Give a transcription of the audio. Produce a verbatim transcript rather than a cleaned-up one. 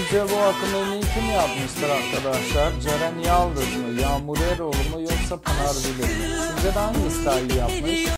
Sizce bu akım en iyi kim yapmıştır arkadaşlar? Ceren Yaldız mı, Yağmur Eroğlu mu yoksa Pınar Bilir mi? Sizce de hangisi daha iyi yapmış?